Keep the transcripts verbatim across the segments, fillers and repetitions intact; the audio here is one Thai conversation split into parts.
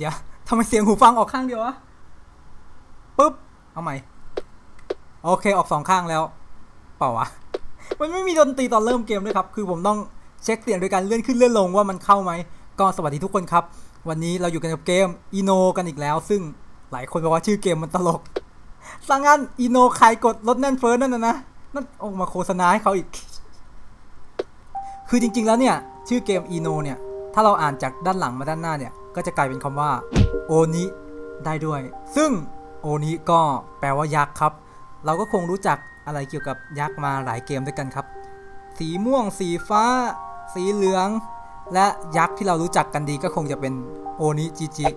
เดี๋ยวทำไมเสียงหูฟังออกข้างเดียววะปุ๊บเอาใหม่โอเคออกสองข้างแล้วเปล่าวะมันไม่มีดนตรีตอนเริ่มเกมด้วยครับคือผมต้องเช็คเสียงโดยการเลื่อนขึ้นเลื่อนลงว่ามันเข้าไหมก็สวัสดีทุกคนครับวันนี้เราอยู่กันกับเกมอีโนกันอีกแล้วซึ่งหลายคนบอกว่าชื่อเกมมันตลกสังงั้นอีโนใครกดรถแน่นเฟิร์สนั่นนะนะนั่นออกมาโฆษณาให้เขาอีกคือจริงๆแล้วเนี่ยชื่อเกมอีโนเนี่ยถ้าเราอ่านจากด้านหลังมาด้านหน้าเนี่ยก็จะกลายเป็นคำว่าโอนิได้ด้วยซึ่งโอนิก็แปลว่ายักษ์ครับเราก็คงรู้จักอะไรเกี่ยวกับยักษ์มาหลายเกมด้วยกันครับสีม่วงสีฟ้าสีเหลืองและยักษ์ที่เรารู้จักกันดีก็คงจะเป็นโอนิจิจิ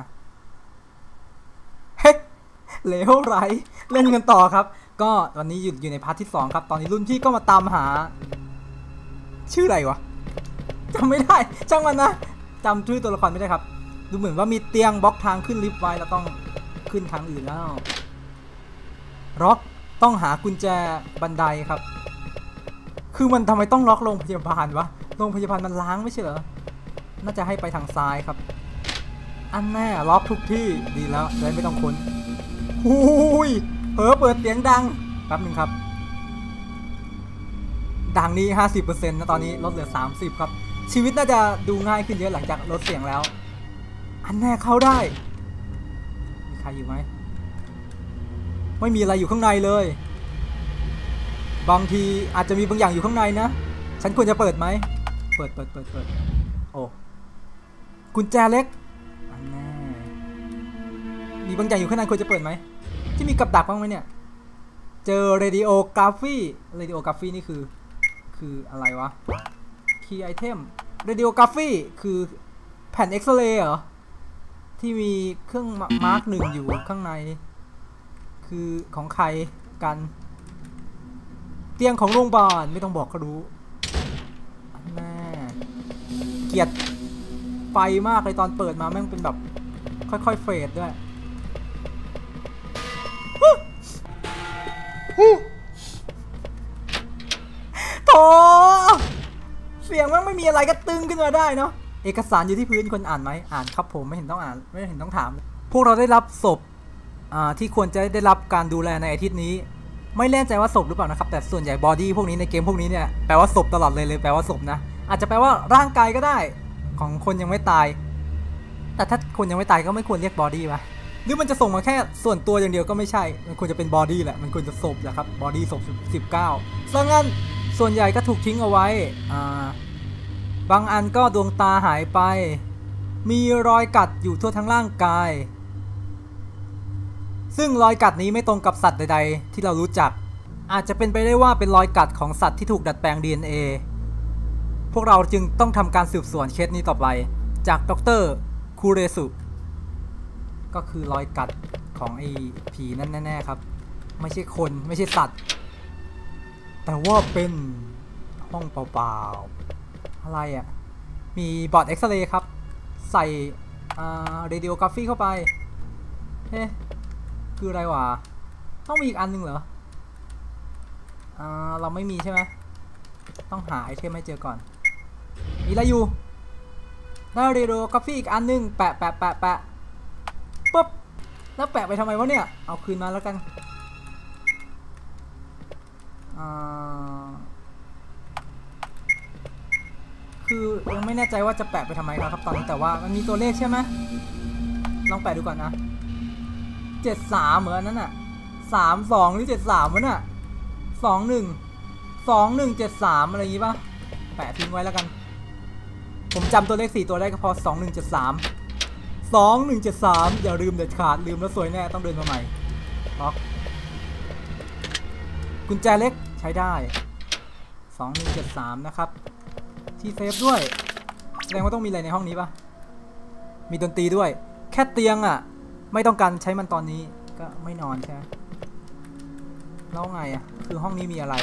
เฮ้เหลวไหลเล่นกันต่อครับก็วันนี้อยู่อยู่ในพาร์ทที่สองครับตอนนี้รุ่นพี่ก็มาตามหาชื่ออะไรวะจำไม่ได้ช่างมันนะจำชื่อตัวละครไม่ได้ครับดูเหมือนว่ามีเตียงบล็อกทางขึ้นลิฟต์ไว้แล้วต้องขึ้นทางอื่นแล้วล็อกต้องหากุญแจบันไดครับคือมันทำไมต้องล็อกโรงพยาบาลวะโรงพยาบาลมันล้างไม่ใช่เหรอน่าจะให้ไปทางซ้ายครับอันแน่ล็อกทุกที่ดีแล้วจะได้ไม่ต้องค้นหุยเผลอเปิดเสียงดังแป๊บนึงครับดังนี้ ห้าสิบเปอร์เซ็นต์ นะตอนนี้ลดเหลือสามสิบครับชีวิตน่าจะดูง่ายขึ้นเยอะหลังจากลดเสียงแล้วอันแน่เข้าได้มีใครอยู่ไหมไม่มีอะไรอยู่ข้างในเลยบางทีอาจจะมีบางอย่างอยู่ข้างในนะฉันควรจะเปิดไหมเปิดเปิดเปิดเปิดโอ้กุญแจเล็กอันแน่มีบางอย่างอยู่ข้างในควรจะเปิดไหมที่มีกับดักบ้างไหมเนี่ยเจอเรดิโอกราฟีเรดิโอกราฟีนี่คือคืออะไรวะคีย์ไอเทมเรดิโอกราฟีคือแผ่นเอ็กซเรย์เหรอที่มีเครื่องมาร์กหนึ่งอยู่ข้างในคือของใครกันเตียงของโรงพยาบาลไม่ต้องบอกก็รู้แม่เกลียดไฟมากเลยตอนเปิดมาแม่งเป็นแบบค่อยๆเฟดด้วยโถเสียงมันไม่มีอะไรก็ตึงขึ้นมาได้เนาะเอกสารอยู่ที่พื้นคนอ่านไหมอ่านครับผมไม่เห็นต้องอ่านไม่เห็นต้องถามพวกเราได้รับศพที่ควรจะได้รับการดูแลในอาทิตย์นี้ไม่แน่ใจว่าศพหรือเปล่านะครับแต่ส่วนใหญ่บอดี้พวกนี้ในเกมพวกนี้เนี่ยแปลว่าศพตลอดเลยเลยแปลว่าศพนะอาจจะแปลว่าร่างกายก็ได้ของคนยังไม่ตายแต่ถ้าคนยังไม่ตายก็ไม่ควรเรียกบอดี้ป่ะหรือมันจะส่งมาแค่ส่วนตัวอย่างเดียวก็ไม่ใช่มันควรจะเป็นบอดี้แหละมันควรจะศพแหละครับบอดี้ศพสิบเก้าซึ่งงั้นส่วนใหญ่ก็ถูกทิ้งเอาไว้อ่าบางอันก็ดวงตาหายไปมีรอยกัดอยู่ทั่วทั้งร่างกายซึ่งรอยกัดนี้ไม่ตรงกับสัตว์ใดๆที่เรารู้จักอาจจะเป็นไปได้ว่าเป็นรอยกัดของสัตว์ที่ถูกดัดแปลง ดี เอ็น เอ พวกเราจึงต้องทำการสืบสวนเคสนี้ต่อไปจากดร.คูเรสุก็คือรอยกัดของไอ้ผีนั่นแน่ๆครับไม่ใช่คนไม่ใช่สัตว์แต่ว่าเป็นห้องเปล่าๆอะไรอ่ะมีบอร์ดเอ็กซเรย์ครับใส่อ่าเรดิโอกราฟีเข้าไปเฮ้คืออะไรวะต้องมีอีกอันนึงเหรออ่าเราไม่มีใช่ไหมต้องหาไอเทมให้เจอก่อนมีอะไรอยู่ได้เรดิโอกราฟีอีกอันนึงแปะแปะแปะแปะปุ๊บแล้วแปะไปทำไมวะเนี่ยเอาคืนมาแล้วกันอ่าคือยังไม่แน่ใจว่าจะแปะไปทำไมครับตอนนี้แต่ว่ามันมีตัวเลขใช่ไหมลองแปะดูก่อนนะเจ็ดสามเหมือนนั้นอ่ะสามสองหรือเจ็ดสามวะน่ะสองหนึ่งสองหนึ่งเจ็ดสามอะไรอย่างงี้ป่ะแปะทิ้งไว้แล้วกันผมจำตัวเลขสี่ตัวได้ก็พอสองหนึ่งเจ็ดสามสองหนึ่งเจ็ดสามอย่าลืมเด็ดขาดลืมแล้วสวยแน่ต้องเดินมาใหม่ล็อกกุญแจเล็กใช้ได้สองหนึ่งเจ็ดสามนะครับที่เซฟด้วยแสดงว่าต้องมีอะไรในห้องนี้ป่ะมีดนตรีด้วยแค่เตียงอ่ะไม่ต้องการใช้มันตอนนี้ก็ไม่นอนใช่ไหมแล้วไงอ่ะคือห้องนี้มีอะไร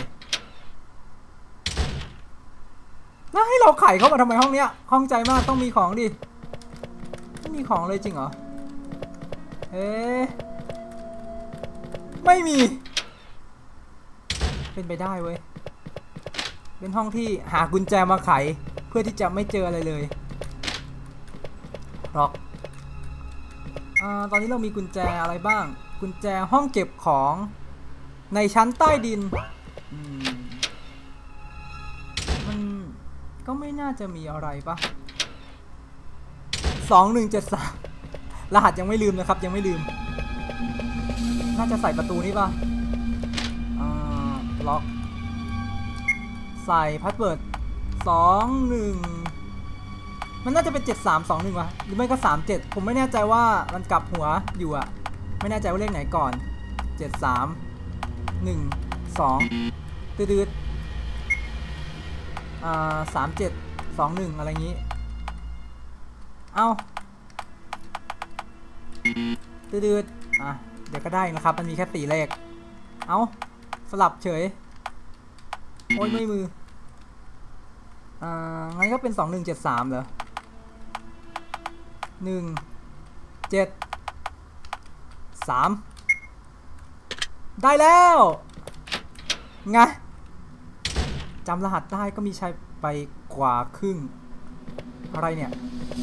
แล้วให้เราไขเข้ามาทำไมห้องเนี้ยห้องใจมากต้องมีของดิไม่มีของเลยจริงเหรอเอ๊ะไม่มีเป็นไปได้เว้ยเป็นห้องที่หากุญแจมาไขเพื่อที่จะไม่เจออะไรเลยล็อกอ่าตอนนี้เรามีกุญแจอะไรบ้างกุญแจห้องเก็บของในชั้นใต้ดินอืมมันก็ไม่น่าจะมีอะไรปะสองหนึ่งเจ็ดสามรหัสยังไม่ลืมนะครับยังไม่ลืมน่าจะใส่ประตูนี้ปะอ่าล็อกใส่พาสเวิร์ดสองหนึ่งมันน่าจะเป็นเจ็ดสามสองหนึ่งวะหรือไม่ก็สามเจ็ดผมไม่แน่ใจว่ามันกลับหัวอยู่อะไม่แน่ใจว่าเลขไหนก่อนเจ็ดสามหนึ่งสองตืดๆอ่าสามเจ็ดสองหนึ่งอะไรงี้เอาตืดๆอ่ะเดี๋ยวก็ได้นะครับมันมีแค่สี่เลขเอาสลับเฉยโอ้ยไม่มืออ่างั้นก็เป็นสองหนึ่งเจ็ดสามเหรอหนึ่งเจ็ดสามได้แล้วไงจำรหัสได้ก็มีใช้ไปกว่าครึ่งอะไรเนี่ย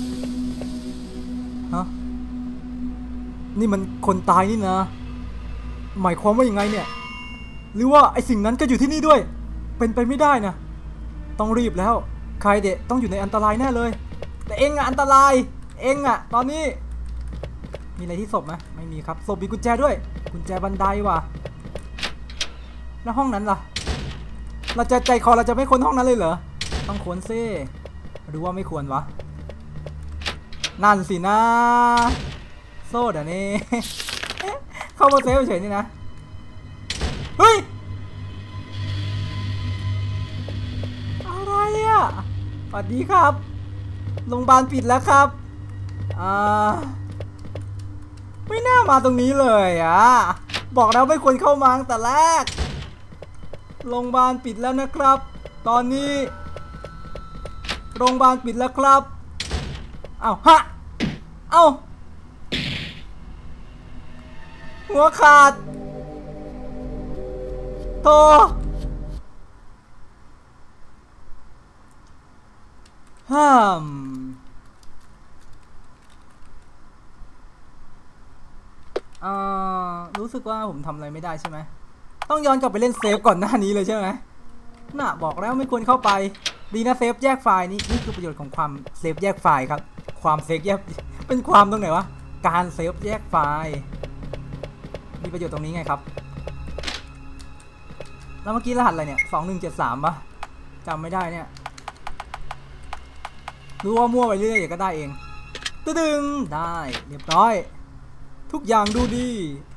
ฮะนี่มันคนตายนี่นะหมายความว่ายังไงเนี่ยหรือว่าไอสิ่งนั้นก็อยู่ที่นี่ด้วยเป็นไปไม่ได้นะต้องรีบแล้วใครเดะต้องอยู่ในอันตรายแน่เลยแต่เองอะอันตรายเองอะตอนนี้มีอะไรที่ศพไหมไม่มีครับศพมีกุญแจด้วยกุญแจบันไดว่ะแล้วห้องนั้นล่ะเราจะใจคอเราจะไม่ค้นห้องนั้นเลยเหรอต้องค้นซิหรือว่าไม่ควรวะนั่นสินะโซ่เดี๋ยวนี้ เข้ามาเซฟเฉยนี่นะเฮ้ยอะไรอ่ะสวัสดีครับโรงพยาบาลปิดแล้วครับอ่าไม่น่ามาตรงนี้เลยอ่ะบอกแล้วไม่ควรเข้ามาตั้งแต่แรกโรงพยาบาลปิดแล้วนะครับ ตอนนี้โรงพยาบาลปิดแล้วครับเอ้าฮะเอ้าหัวขาดโธ่ห้ามอ่ารู้สึกว่าผมทำอะไรไม่ได้ใช่ไหมต้องย้อนกลับไปเล่นเซฟก่อนหน้านี้เลยใช่ไหมน่ะบอกแล้วไม่ควรเข้าไปดีนะเซฟแยกไฟล์นี่นี่คือประโยชน์ของความเซฟแยกไฟล์ครับความเซฟแยกเป็นความตรงไหนวะการเซฟแยกไฟล์มีประโยชน์ตรงนี้ไงครับแล้วเมื่อกี้รหัสอะไรเนี่ยสองหนึ่งเจ็ดสามป่ะจำไม่ได้เนี่ยรู้ว่ามั่วไปเรื่อยๆก็ได้เองตึ้งได้เรียบร้อยทุกอย่างดูดี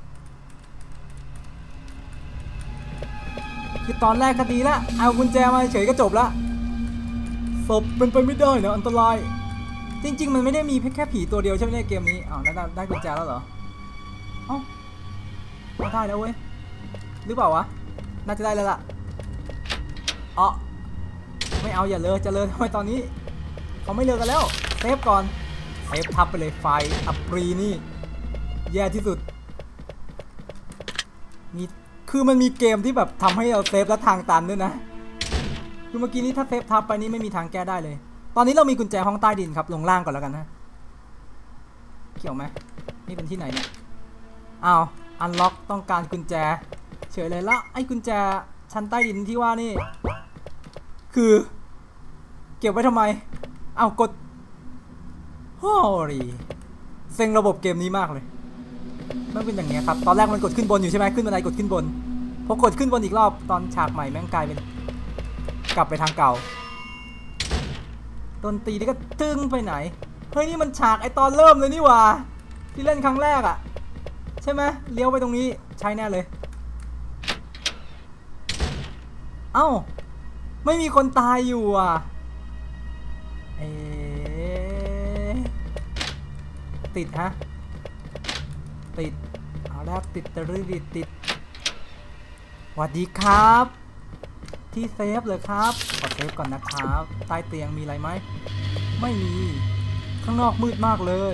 คือตอนแรกก็ดีละเอากุญแจมาเฉยก็จบละศพเป็นไปไม่ได้นะอันตรายจริงๆมันไม่ได้มีแค่ผีตัวเดียวใช่ไหมในเกมนี้อ้าวได้ได้กุญแจแล้วเหรอเอ้าได้แล้วเว้ยหรือเปล่าวะน่าจะได้แล้วล่ะอ๋อไม่เอาอย่าเลยจะเลยทำไมตอนนี้เขาไม่เลิกกันแล้วเซฟก่อนเซฟทับไปเลยไฟอัปรีนี่แย่ที่สุดมีคือมันมีเกมที่แบบทำให้เราเซฟและทางตันด้วยนะคือเมื่อกี้นี้ถ้าเซฟทับไปนี่ไม่มีทางแก้ได้เลยตอนนี้เรามีกุญแจห้องใต้ดินครับลงล่างก่อนแล้วกันนะเกี่ยวไหมนี่เป็นที่ไหนเนี่ยอ้าวอันล็อกต้องการกุญแจเฉยเลยละไอ้กุญแจชั้นใต้ดินที่ว่านี่คือเก็บไว้ทำไมอ้าวกดโอ้ยเซ็งระบบเกมนี้มากเลยมันเป็นอย่างเงี้ยครับตอนแรกมันกดขึ้นบนอยู่ใช่ไหมขึ้นบันไดกดขึ้นบนพอกดขึ้นบนอีกรอบตอนฉากใหม่แม่งกลายเป็นกลับไปทางเก่าดนตรีนี่ก็ตึ้งไปไหนเฮ้ยนี่มันฉากไอตอนเริ่มเลยนี่หว่าที่เล่นครั้งแรกอ่ะใช่ไหมเลี้ยวไปตรงนี้ใช่แน่เลยเอ้าไม่มีคนตายอยู่อ่ะเอ๊ะติดฮะติดเอาแล้วติดตะลึดิดติดสวัสดีครับที่เซฟเลยครับขอเซฟก่อนนะครับใต้เตียงมีอะไรไหมไม่มีข้างนอกมืดมากเลย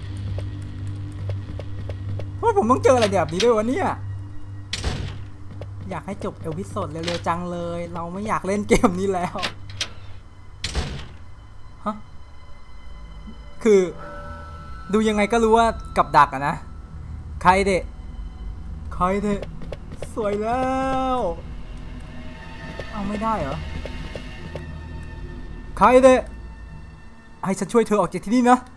เพราะผมต้องเจออะไรแบบนี้ด้วยวะเนี่ยอยากให้จบเอพิโซดเร็วๆจังเลยเราไม่อยากเล่นเกมนี้แล้วฮะคือดูยังไงก็รู้ว่ากับดักอะนะใครเดะใครเดะสวยแล้วเอาไม่ได้เหรอใครเดะให้ฉันช่วยเธอออกจากที่นี่นะ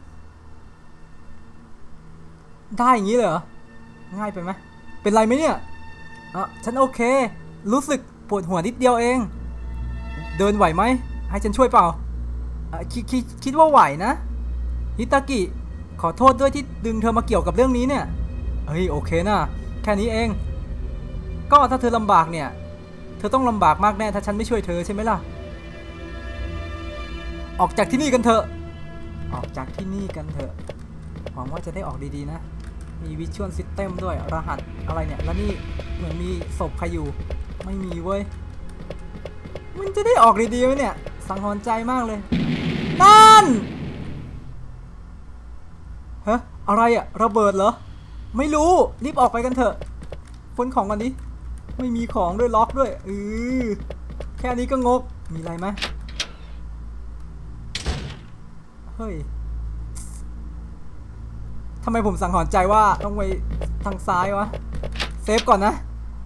ได้อย่างนี้เลยเหรอง่ายไปไหมเป็นไรไหมเนี่ยอ่ะฉันโอเครู้สึกปวดหัวนิดเดียวเองเดินไหวไหมให้ฉันช่วยเปล่าคิดคิดคิดว่าไหวนะฮิตากิขอโทษด้วยที่ดึงเธอมาเกี่ยวกับเรื่องนี้เนี่ยเฮ้ยโอเคนะแค่นี้เองก็ถ้าเธอลำบากเนี่ยเธอต้องลำบากมากแน่ถ้าฉันไม่ช่วยเธอใช่ไหมล่ะออกจากที่นี่กันเถอะออกจากที่นี่กันเถอะหวังว่าจะได้ออกดีๆนะมีวิชวลซิสเต็มด้วยรหัสอะไรเนี่ยแล้วนี่เหมือนมีศพใครอยู่ไม่มีเว้ยมันจะได้ออกดีๆไหมเนี่ยสังหรณ์ใจมากเลยนั่นฮะอะไรอะระเบิดเหรอไม่รู้รีบออกไปกันเถอะค้นของกันดิไม่มีของด้วยล็อกด้วยเออแค่นี้ก็งกมีอะไรไหมเฮ้ยทำไมผมสังหรณ์ใจว่าต้องไปทางซ้ายวะเซฟก่อนนะ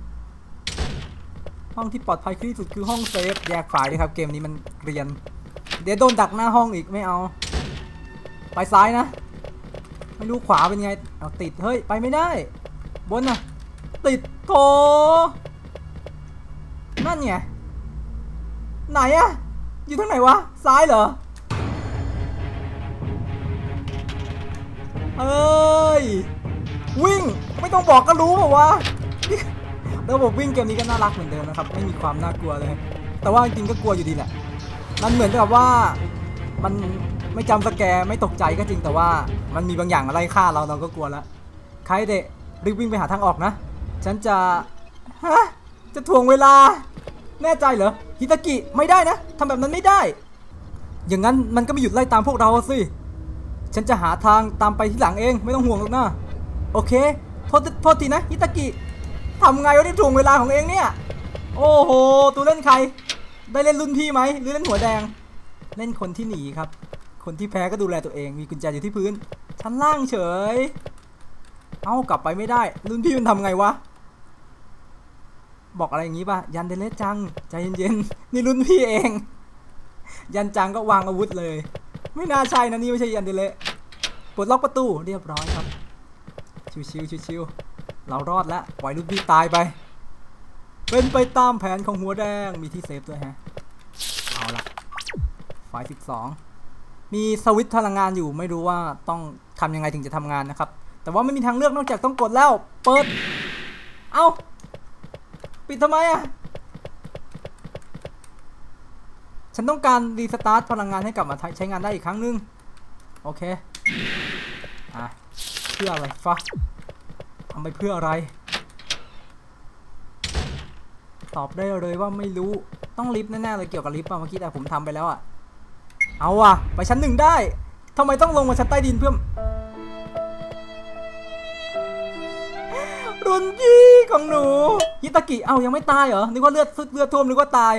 ห้องที่ปลอดภัยที่สุดคือห้องเซฟแยกฝ่ายด้วยครับเกมนี้มันเกรียนเดี๋ยวโดนดักหน้าห้องอีกไม่เอาไปซ้ายนะไม่รู้ขวาเป็นไงเอาติดเฮ้ยไปไม่ได้บนน่ะติดโถนั่นไงไหนอะอยู่ทางไหนวะซ้ายเหรอเอ้ยวิ่งไม่ต้องบอกก็รู้เปล่าวะระบบวิ่งเกมนี้ก็น่ารักเหมือนเดิมนะครับไม่มีความน่ากลัวเลยแต่ว่าจริงก็กลัวอยู่ดีแหละมันเหมือนกับว่ามันไม่จำสแกร์ไม่ตกใจก็จริงแต่ว่ามันมีบางอย่างอะไรฆ่าเราเราก็กลัวแล้วใครเดะรีบวิ่งไปหาทางออกนะฉันจะฮะจะถ่วงเวลาแน่ใจเหรอฮิตากิไม่ได้นะทำแบบนั้นไม่ได้อย่างนั้นมันก็ไม่หยุดไล่ตามพวกเราสิฉันจะหาทางตามไปที่หลังเองไม่ต้องห่วงหรอกนะโอเคโทษโทษทีนะฮิตากิทำไงวะที่ถ่วงเวลาของเองเนี่ยโอ้โหตัวเล่นใครได้เล่นรุ่นพี่ไหมหรือเล่นหัวแดงเล่นคนที่หนีครับคนที่แพ้ก็ดูแลตัวเองมีกุญแจอยู่ที่พื้นชั้นล่างเฉยเอ้ากลับไปไม่ได้รุ่นพี่มันทำไงวะบอกอะไรอย่างงี้ป่ะยันเดเลจังใจเย็นๆนี่รุ่นพี่เองยันจังก็วางอาวุธเลยไม่น่าใช่นะนี่ไม่ใช่ยันเดเลปลดล็อกประตูเรียบร้อยครับชิวๆชิวๆเรารอดแล้วปล่อยรุ่นพี่ตายไปเป็นไปตามแผนของหัวแดงมีที่เซฟด้วยฮะเอาละไฟสิบสองมีสวิตช์พลังงานอยู่ไม่รู้ว่าต้องทำยังไงถึงจะทำงานนะครับแต่ว่าไม่มีทางเลือกนอกจากต้องกดแล้วเปิดเอ้าปิดทำไมอ่ะฉันต้องการรีสตาร์ทพลังงานให้กลับมาใช้งานได้อีกครั้งนึงโอเคอ่ะเพื่ออะไรฟะทำไปเพื่ออะไรตอบได้เลยว่าไม่รู้ต้องลิฟต์แน่ๆเลยเกี่ยวกับลิฟต์ป่ะเมื่อกี้แต่ผมทำไปแล้วอ่ะเอาว่ะไปชั้นหนึ่งได้ทำไมต้องลงมาชั้นใต้ดินเพื่อรุ่นพี่ของหนูฮิตากิเอ้ายังไม่ตายเหรอนึกว่าเลือดเลือดท่วมนึกว่าตาย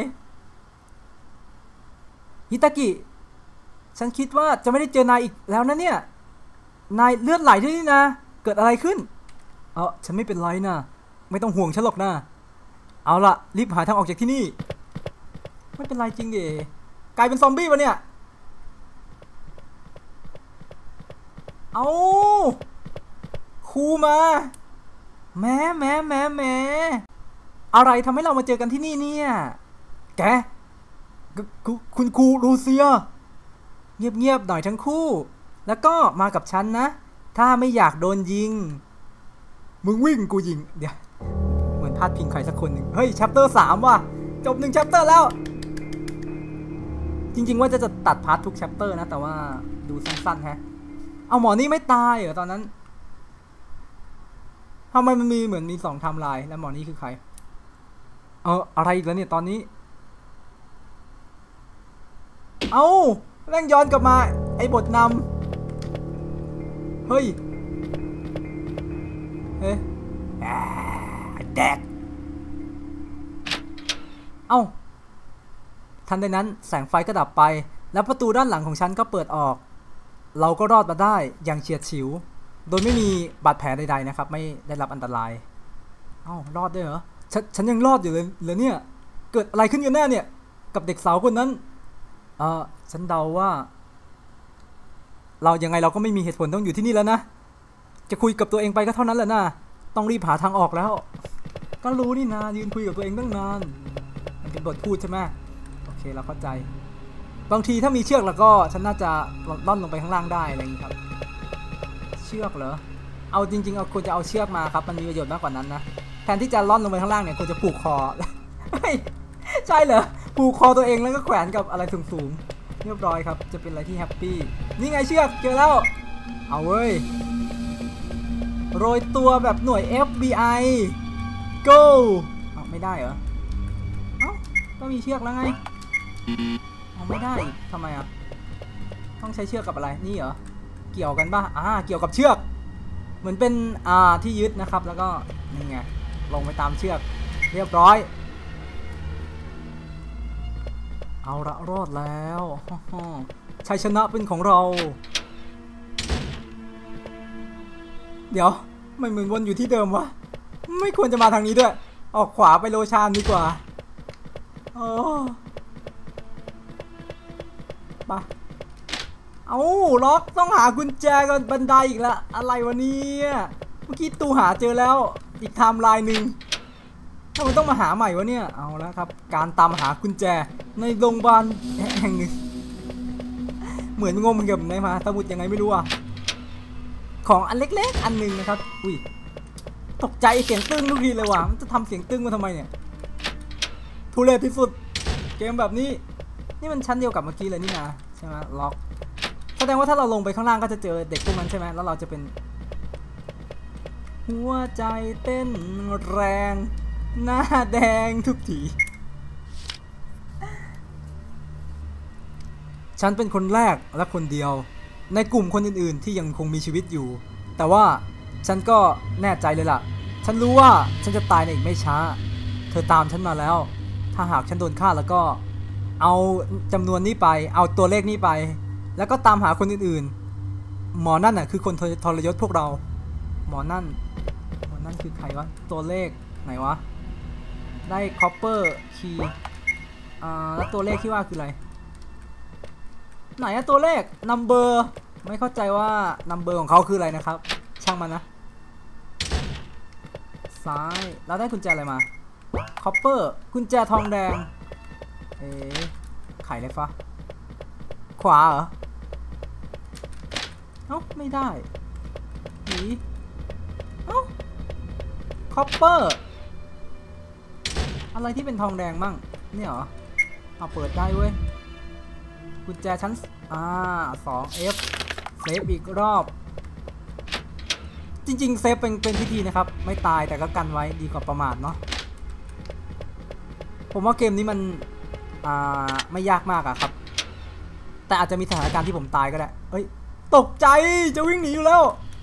ฮิตากิฉันคิดว่าจะไม่ได้เจอนายอีกแล้วนะเนี่ยนายเลือดไหลที่นี่นะเกิดอะไรขึ้นเออฉันไม่เป็นไรนะไม่ต้องห่วงฉันหรอกนะเอาล่ะรีบหาทางออกจากที่นี่ไม่เป็นไรจริงดิกลายเป็นซอมบี้วะเนี่ยเอาครูมาแม่แม่แม่แม่อะไรทำให้เรามาเจอกันที่นี่เนี่ยแกคุณครูลูเซียเงียบๆหน่อยทั้งคู่แล้วก็มากับฉันนะถ้าไม่อยากโดนยิงมึงวิ่งกูยิงเดี๋ยวเหมือนพาดพิงใครสักคนหนึ่งเฮ้ยแชปเตอร์สามว่ะจบหนึ่งแชปเตอร์แล้วจริงๆว่าจะจะตัดพาร์ททุกแชปเตอร์นะแต่ว่าดูสั้นๆฮะเอาหมอนี่ไม่ตายเหรอตอนนั้นทำไมมันมีเหมือนมีสองไทม์ไลน์แล้วหมอนี่คือใครเอออะไรอีกแล้วเนี่ยตอนนี้เอาแม่งย้อนกลับมาไอ้บทนำเฮ้ยเฮ้ยแดกเอ้าทันใดนั้นแสงไฟก็ดับไปแล้วประตูด้านหลังของฉันก็เปิดออกเราก็รอดมาได้อย่างเฉียดฉิวโดยไม่มีบาดแผลใดๆนะครับไม่ได้รับอันตรายเอ้ารอดด้วยเหรอฉันฉันยังรอดอยู่เลยเหรอเนี่ยเกิดอะไรขึ้นกันแน่เนี่ยกับเด็กสาวคนนั้นเออฉันเดาว่าเรายังไงเราก็ไม่มีเหตุผลต้องอยู่ที่นี่แล้วนะจะคุยกับตัวเองไปก็เท่านั้นแหละนะต้องรีบหาทางออกแล้วก็รู้นี่นะยืนคุยกับตัวเองตั้งนานมันเป็นบทพูดใช่ไหมโอเคเราเข้าใจบางทีถ้ามีเชือกแล้วก็ฉันน่าจะล่อนลงไปข้างล่างได้อะไรอย่างนี้ครับเชือกเหรอเอาจริงๆเอาควรจะเอาเชือกมาครับมันมีประโยชน์มากกว่านั้นนะแทนที่จะล่อนลงไปข้างล่างเนี่ยควรจะผูกคอใช่เหรอผูกคอตัวเองแล้วก็แขวนกับอะไรสูงๆเรียบร้อยครับจะเป็นอะไรที่แฮปปี้นี่ไงเชือกเจอแล้วเอาเว้ยโรยตัวแบบหน่วย เอฟ บี ไอ go เอาไม่ได้เหรอเอ้าก็มีเชือกแล้วไงเอาไม่ได้ทำไมอ่ะต้องใช้เชือกกับอะไรนี่เหรอเกี่ยวกันป่ะอ่าเกี่ยวกับเชือกเหมือนเป็นอ่าที่ยึดนะครับแล้วก็นี่ไงลงไปตามเชือกเรียบร้อยเอาละรอดแล้วชัยชนะเป็นของเราเดี๋ยวไม่เหมือนวนอยู่ที่เดิมวะไม่ควรจะมาทางนี้ด้วยออกขวาไปโลชานดีกว่าโอ้ปะเอาล็อกต้องหากุญแจกันบันไดอีกละอะไรวะเนี่ยเมื่อกี้ตูหาเจอแล้วอีกไทม์ไลน์หนึ่งทำไมต้องมาหาใหม่วะเนี่ยเอาแล้วครับการตามหากุญแจในโรงพยาบาลแห่งหนึ่งเหมือนงมเก็บไหนมาสมุดยังไงไม่รู้อ่ะของอันเล็กๆอันหนึ่งนะครับอุ้ยตกใจเสียงตึ้งทุกทีเลยว่ะมันจะทำเสียงตึ้งมาทำไมเนี่ยทุเรศที่สุดเกมแบบนี้นี่มันชั้นเดียวกับเมื่อกี้เลยนี่นะใช่ไหมล็อกแสดงว่าถ้าเราลงไปข้างล่างก็จะเจอเด็กพวกนั้นใช่ไหมแล้วเราจะเป็นหัวใจเต้นแรงหน้าแดงทุกทีฉันเป็นคนแรกและคนเดียวในกลุ่มคนอื่นๆที่ยังคงมีชีวิตอยู่แต่ว่าฉันก็แน่ใจเลยล่ะฉันรู้ว่าฉันจะตายในอีกไม่ช้าเธอตามฉันมาแล้วถ้าหากฉันโดนฆ่าแล้วก็เอาจำนวนนี้ไปเอาตัวเลขนี้ไปแล้วก็ตามหาคนอื่นๆหมอนั่นน่ะคือคนทรยศพวกเราหมอนั่นหมอนั่นคือใครวะตัวเลขไหนวะได้คอปเปอร์คีย์อ่าแล้วตัวเลขที่ว่าคืออะไรไหนอะตัวเลข number ไม่เข้าใจว่า number ของเขาคืออะไรนะครับช่างมันนะซ้ายเราได้กุญแจอะไรมา copper กุญแจทองแดงเอ๊ะไขเลยฟะขวาเหรอเอ้าไม่ได้หนีเอ้า copper อะไรที่เป็นทองแดงมั่งเนี่ยเหรอเอาเปิดได้เว้ยกุญแจชั้นอ่าสอง F เซฟอีกรอบจริงๆเซฟเป็นเป็นพิธีนะครับไม่ตายแต่ก็กันไว้ดีกว่าประมาทเนาะผมว่าเกมนี้มันอ่าไม่ยากมากอะครับแต่อาจจะมีสถานการณ์ที่ผมตายก็ได้เอ้ยตกใจจะวิ่งหนีอยู่แล้ว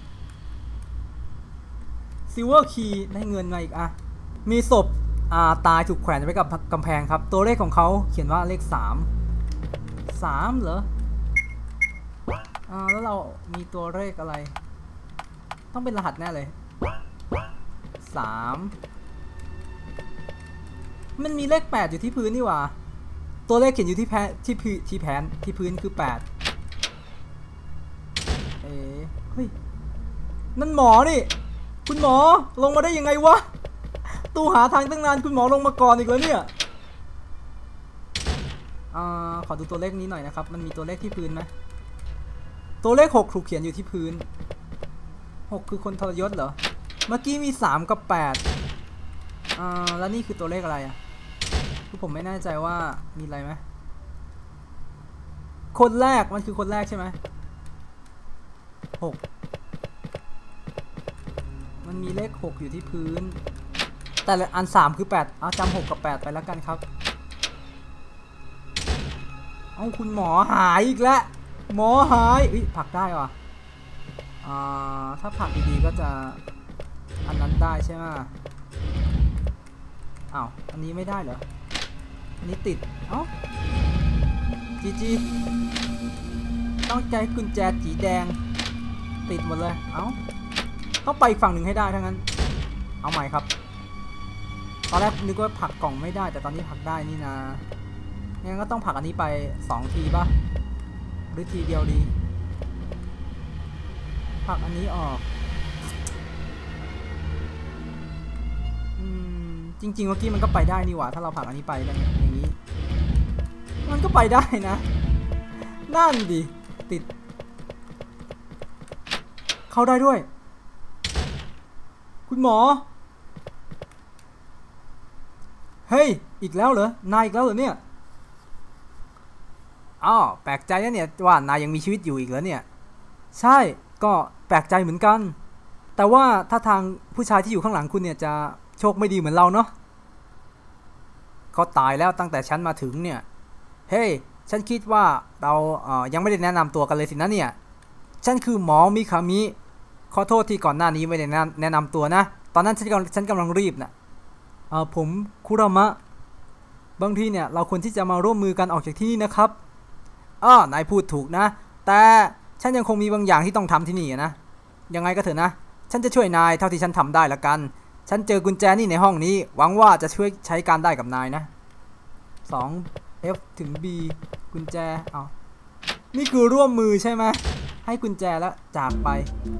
ซิลเวอร์คีย์ได้เงินมาอีกอะมีศพอ่าตายถูกแขวนไว้กับกำแพงครับตัวเลขของเขาเขียนว่าเลขสามสามเหรออ่าแล้วเรามีตัวเลขอะไรต้องเป็นรหัสแน่เลยสามมันมีเลขแปดอยู่ที่พื้นนี่หว่าตัวเลขเขียนอยู่ที่แพที่พื้นที่แผนที่พื้นคือแปดเอ๊ะเฮ้ยนั่นหมอนี่คุณหมอลงมาได้ยังไงวะตู้หาทางตั้งนานคุณหมอลงมาก่อนอีกแล้วเนี่ยอ่าขอดูตัวเลขนี้หน่อยนะครับมันมีตัวเลขที่พื้นไหมตัวเลขหกถูกเขียนอยู่ที่พื้นหกคือคนทรยศเหรอเมื่อกี้มีสามกับแปดอ่าแล้วนี่คือตัวเลขอะไรอ่ะคือผมไม่แน่ใจว่ามีอะไรไหมคนแรกมันคือคนแรกใช่ไหมหกมันมีเลขหกอยู่ที่พื้นแต่อันสามคือแปดเอาจำหกกับแปดไปแล้วกันครับเอาคุณหมอหายอีกแล้วหมอหายอุ๊ยผลักได้ว่ะอ่าถ้าผลักดีๆก็จะอันนั้นได้ใช่ไหมอ้าวอันนี้ไม่ได้เหรออันนี้ติดเอ้าจีจีต้องใช้กุญแจสีแดงติดหมดเลยเอ้าต้องไปอีกฝั่งหนึ่งให้ได้ทั้งนั้นเอาใหม่ครับตอนแรกนึกว่าผลักกล่องไม่ได้แต่ตอนนี้ผลักได้นี่นะงั้นก็ต้องผลักอันนี้ไปสองทีป่ะหรือทีเดียวดีผลักอันนี้ออกอืมจริงๆเมื่อกี้มันก็ไปได้นี่หว่าถ้าเราผลักอันนี้ไปอย่างนี้มันก็ไปได้นะนั่นดิติดเข้าได้ด้วยคุณหมอเฮ้ยอีกแล้วเหรอนายอีกแล้วเหรอเนี่ยอ้าวแปลกใจนะเนี่ยว่านายยังมีชีวิตอยู่อีกเหรอเนี่ยใช่ก็แปลกใจเหมือนกันแต่ว่าถ้าทางผู้ชายที่อยู่ข้างหลังคุณเนี่ยจะโชคไม่ดีเหมือนเราเนาะเขาตายแล้วตั้งแต่ฉันมาถึงเนี่ยเฮ้ยฉันคิดว่าเราเอ่อยังไม่ได้แนะนำตัวกันเลยสินะเนี่ยฉันคือหมอมิคามิขอโทษที่ก่อนหน้านี้ไม่ได้แนะนำตัวนะตอนนั้นฉันกำลังฉันกำลังรีบนะเออผมคุรามะบางทีเนี่ยเราควรที่จะมาร่วมมือกันออกจากที่นี่นะครับอ้อนายพูดถูกนะแต่ฉันยังคงมีบางอย่างที่ต้องทำที่นี่นะยังไงก็เถอะนะฉันจะช่วยนายเท่าที่ฉันทำได้ละกันฉันเจอกุญแจนี่ในห้องนี้หวังว่าจะช่วยใช้การได้กับนายนะสอง F ถึง B กุญแจเอานี่คือร่วมมือใช่ไหมให้กุญแจแล้วจากไป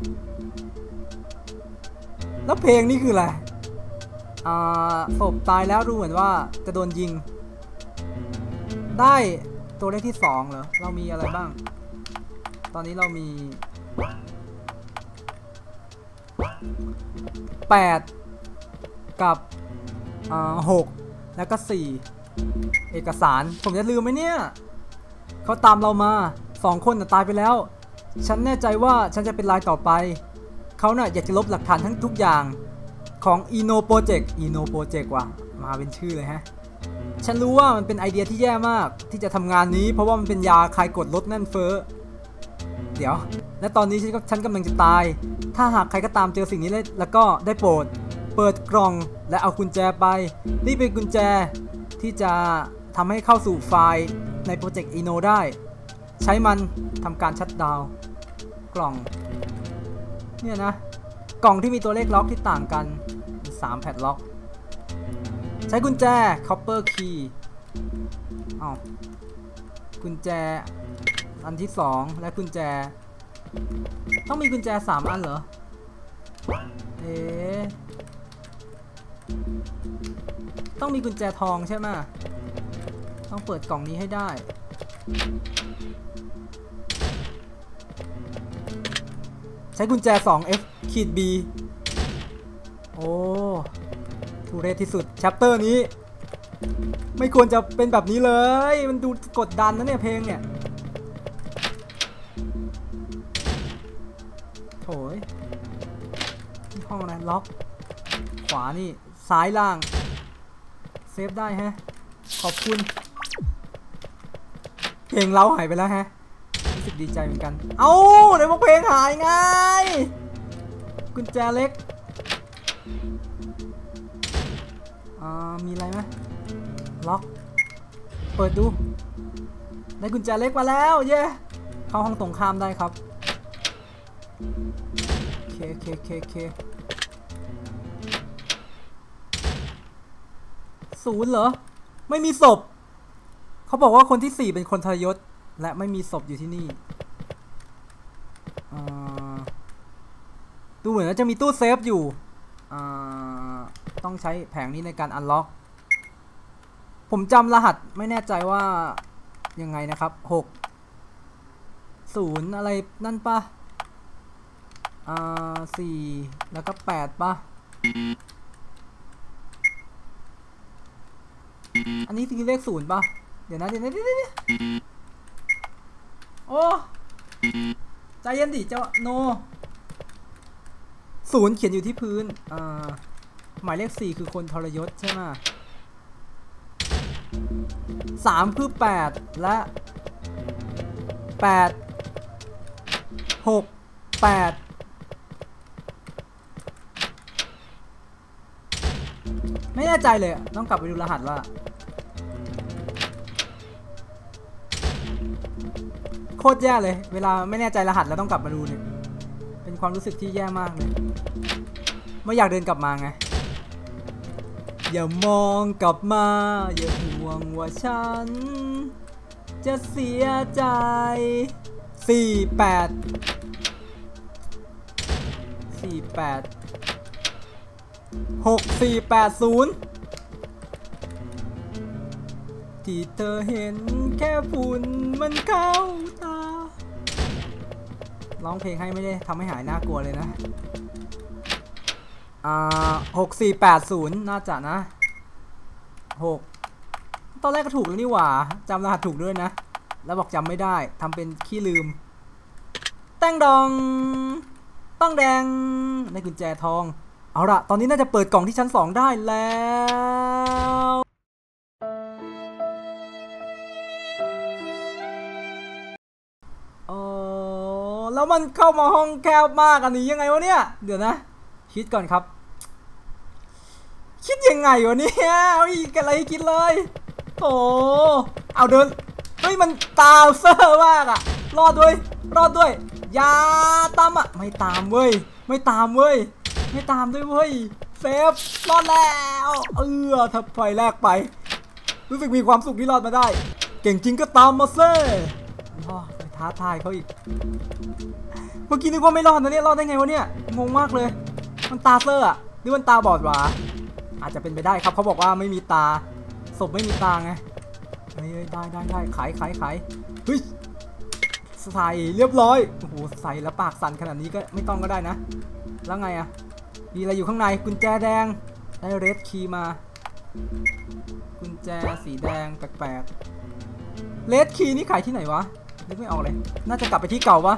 แล้วเพลงนี่คืออะไรอ่าศพตายแล้วดูเหมือนว่าจะโดนยิงได้ตัวเลขที่สองเหรอเรามีอะไรบ้างตอนนี้เรามีแปดกับอ่าหกแล้วก็สี่เอกสารผมจะลืมไหมเนี่ยเขาตามเรามาสองคนน่ะตายไปแล้วฉันแน่ใจว่าฉันจะเป็นรายต่อไปเขาน่ะอยากจะลบหลักฐานทั้งทุกอย่างของ Ino Project Ino Project ว่ะมาเป็นชื่อเลยฮะฉันรู้ว่ามันเป็นไอเดียที่แย่มากที่จะทำงานนี้เพราะว่ามันเป็นยาคลายกดลดแน่นเฟ้อเดี๋ยวและตอนนี้ฉันก็ฉันกำลังจะตายถ้าหากใครก็ตามเจอสิ่งนี้แล้วก็ได้โปรดเปิดกล่องและเอากุญแจไปนี่เป็นกุญแจที่จะทำให้เข้าสู่ไฟล์ในโปรเจกต์ Ino ได้ใช้มันทำการชัตดาวน์กล่องเนี่ยนะกล่องที่มีตัวเลขล็อกที่ต่างกันสามแพดล็อกใช้กุญแจ Copper Key อ้าวกุญแจอันที่สองและกุญแจต้องมีกุญแจสามอันเหรอเอ๊ะต้องมีกุญแจทองใช่ไหมต้องเปิดกล่องนี้ให้ได้ใช้กุญแจ สอง F ขีด B โอ้ทุเรศที่สุดแชปเตอร์นี้ไม่ควรจะเป็นแบบนี้เลยมันดูกดดันนะเนี่ยเพลงเนี่ยโถ่ที่ห้องอะไรล็อกขวานี่ซ้ายล่างเซฟได้ฮะขอบคุณเพลงเราหายไปแล้วฮะรู้สึกดีใจเหมือนกันเอ้าเดี๋ยวพวกเพลงหายไงกุญแจเล็กอ่ามีอะไรไหมล็อกเปิดดูได้กุญแจเล็กมาแล้วเย้เข้าห้องตรงข้ามได้ครับเคเคเคเคศูนย์เหรอไม่มีศพเขาบอกว่าคนที่สี่เป็นคนทรยศและไม่มีศพอยู่ที่นี่ดูเหมือนว่าจะมีตู้เซฟอยู่ต้องใช้แผงนี้ในการอันล็อกผมจำรหัสไม่แน่ใจว่ายังไงนะครับหก ศูนย์อะไรนั่นปะอ่าสี่แล้วก็แปดปะอันนี้คือเลขศูนย์ปะเดี๋ยวนะเดี๋ยวนะเดี๋ยวนะโอ้ใจเย็นดิเจ้าโนศูนย์เขียนอยู่ที่พื้นอ่าหมายเลขสี่คือคนทรยศใช่ไหมสามคือแปดและแปดหกแปดไม่แน่ใจเลยต้องกลับไปดูรหัสว่าโคตรแย่เลยเวลาไม่แน่ใจรหัสแล้วต้องกลับมาดูเนี่ยเป็นความรู้สึกที่แย่มากเลยไม่อยากเดินกลับมาไงอย่ามองกลับมาอย่าห่วงว่าฉันจะเสียใจสี่แปดสี่แปดหกสี่แปดศูนย์ที่เธอเห็นแค่ฝุ่นมันเข้าตาร้องเพลงให้ไม่ได้ทำให้หายน่ากลัวเลยนะอ่าหกสี่แปดศูนย์น่าจะนะหกตอนแรกก็ถูกแล้วนี่หว่าจำรหัสถูกด้วยนะแล้วบอกจำไม่ได้ทำเป็นขี้ลืมแต้งดองต้องแดงได้กุญแจทองเอาละตอนนี้น่าจะเปิดกล่องที่ชั้นสองได้แล้วอ๋อแล้วมันเข้ามาห้องแคบมากอันนี้ยังไงวะเนี่ยเดี๋ยวนะคิดก่อนครับคิดยังไงวะเนี่ยเอาอีกอะไรคิดเลยโอ้เอาเดินเฮ้ยมันตามเซอร์มากอะรอดด้วยรอดด้วยอย่าตามอะไม่ตามเว้ยไม่ตามเว้ยไม่ตามด้วยเว้ยเซฟรอดแล้วเออถ้าไฟแรกไปรู้สึกมีความสุขที่รอดมาได้เก่งจริงก็ตามมาเซ่พ่อไปท้าทายเขาอีกเมื่อกี้นึกว่าไม่รอดนะเนี่ยรอดได้ไงวะเนี่ยงงมากเลยมันตาเซอร์อะหรือมันตาบอดวะอาจจะเป็นไปได้ครับเขาบอกว่าไม่มีตาศพไม่มีตาไงเฮ้ยได้ได้ได้ขายขายขายเฮ้ยใส่เรียบร้อยโอ้โหใส่แล้วปากสั่นขนาดนี้ก็ไม่ต้องก็ได้นะแล้วไงอะมีอะไรอยู่ข้างในกุญแจแดงได้เรดคีย์มากุญแจสีแดงแปลกๆเรดคีย์นี่ขายที่ไหนวะนึกไม่ออกเลยน่าจะกลับไปที่เก่าวะ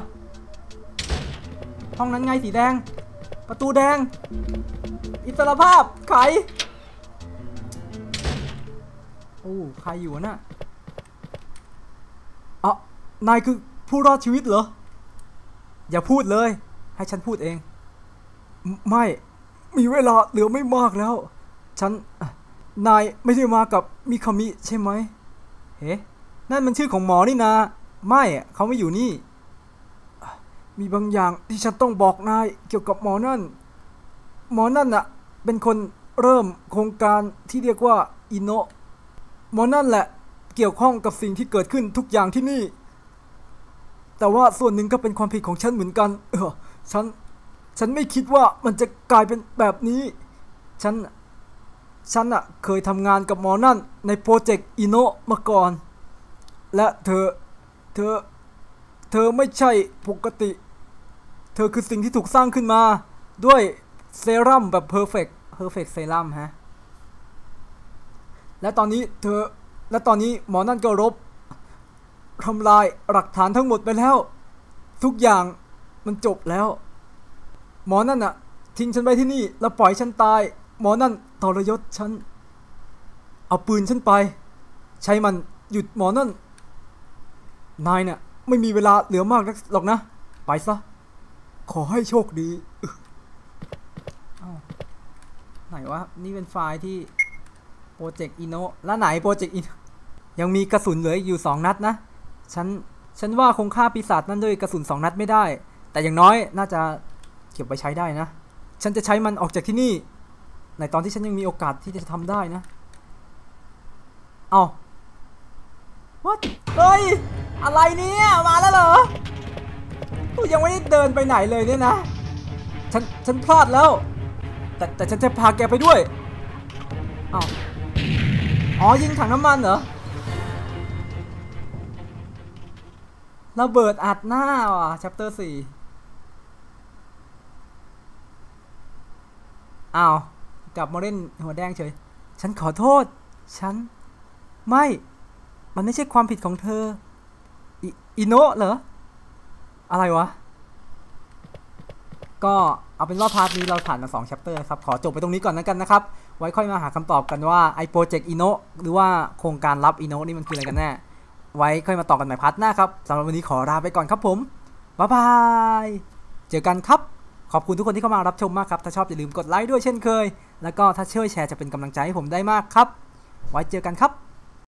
ห้องนั้นไงสีแดงประตูแดงอิสรภาพไขโอ้ใครอยู่น่ะอ๋อนายคือผู้รอดชีวิตเหรออย่าพูดเลยให้ฉันพูดเองไม่มีเวลาเหลือไม่มากแล้วฉันนายไม่ได้มากับมิคามิใช่ไหมเฮ้นั่นมันชื่อของหมอนี่นาไม่เขาไม่อยู่นี่มีบางอย่างที่ฉันต้องบอกนายเกี่ยวกับหมอนั่นหมอนั่นน่ะเป็นคนเริ่มโครงการที่เรียกว่าอิโนะหมอนั่นแหละเกี่ยวข้องกับสิ่งที่เกิดขึ้นทุกอย่างที่นี่แต่ว่าส่วนหนึ่งก็เป็นความผิดของฉันเหมือนกันเออฉันฉันไม่คิดว่ามันจะกลายเป็นแบบนี้ฉันฉันอะเคยทำงานกับหมอนั่นในโปรเจกต์อิโนะมาก่อนและเธอเธอเธอไม่ใช่ปกติเธอคือสิ่งที่ถูกสร้างขึ้นมาด้วยเซรั่มแบบเพอร์เฟกต์เพอร์เฟกต์เซรั่มฮะและตอนนี้เธอและตอนนี้หมอนั่นก็รบทำลายหลักฐานทั้งหมดไปแล้วทุกอย่างมันจบแล้วหมอนั่นน่ะทิ้งฉันไว้ที่นี่แล้วปล่อยฉันตายหมอนั่นทรยศฉันเอาปืนฉันไปใช้มันหยุดหมอนั่นนายเนี่ยไม่มีเวลาเหลือมากหรอกนะไปซะขอให้โชคดีไหนวะนี่เป็นไฟล์ที่โปรเจกต์อิโนะแล้วไหนโปรเจกต์อิโนะยังมีกระสุนเหลืออยู่สองนัดนะฉันฉันว่าคงฆ่าปีศาจนั่นด้วยกระสุนสองนัดไม่ได้แต่อย่างน้อยน่าจะเก็บไว้ใช้ได้นะฉันจะใช้มันออกจากที่นี่ในตอนที่ฉันยังมีโอกาสที่จะทำได้นะเอา What เฮ้ยอะไรเนี่ยมาแล้วเหรอกูยังไม่ได้เดินไปไหนเลยเนี่ยนะฉันฉันพลาดแล้วแต่แต่ฉันจะพาแกไปด้วยอ้าวอ๋อยิงถังน้ำมันเหรอระเบิดอัดหน้าว่ะ chapter สี่อ้าวกลับมาเล่นหัวแดงเฉยฉันขอโทษฉันไม่มันไม่ใช่ความผิดของเธออิอิโนะเหรออะไรวะก็เอาเป็นว่าพาร์ทนี้เราผ่านมาสอง chapter ครับขอจบไปตรงนี้ก่อนแล้วกันนะครับไว้ค่อยมาหาคำตอบกันว่าไอ้โปรเจกต์อิโนะหรือว่าโครงการลับอิโนะนี่มันคืออะไรกันแน่ไว้ค่อยมาต่อกันใหม่พาร์ทหน้าครับสำหรับวันนี้ขอลาไปก่อนครับผมบ๊ายบายเจอกันครับขอบคุณทุกคนที่เข้ามารับชมมากครับถ้าชอบอย่าลืมกดไลค์ด้วยเช่นเคยแล้วก็ถ้าช่วยแชร์จะเป็นกำลังใจให้ผมได้มากครับไว้เจอกันครับ